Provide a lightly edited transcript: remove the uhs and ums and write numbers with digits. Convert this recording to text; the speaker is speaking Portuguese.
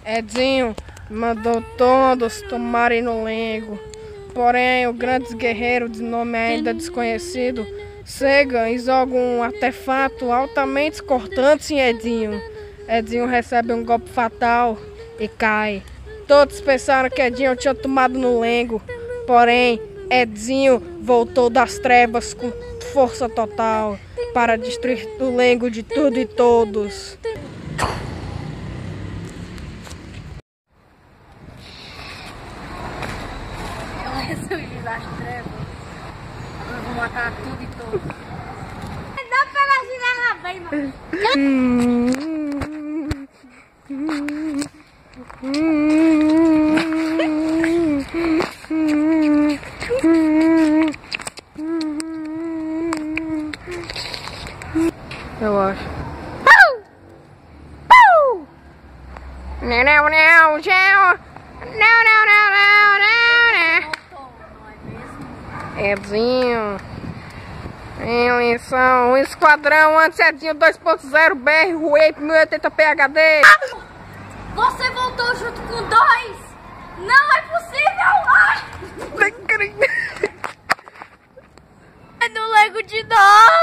Edinho mandou todos tomarem no lengo. Porém, o grande guerreiro de nome ainda desconhecido chega e joga um artefato altamente cortante em Edinho. Edinho recebe um golpe fatal e cai. Todos pensaram que Edinho tinha tomado no lengo. Porém, Edinho voltou das trevas com força total para destruir o lengo de tudo e todos. Ressurgir das trevas. Nós vamos matar tudo e todos. Dá pra ela girar bem, Eu acho. Não, não, não, tchau. Não, não, não, não, não. Edinho. Em lição, um esquadrão antes Edinho 2.0 BR Rueip 1080 PHD. Você voltou junto com dois? Não é possível! Ai! É do Lego de 2!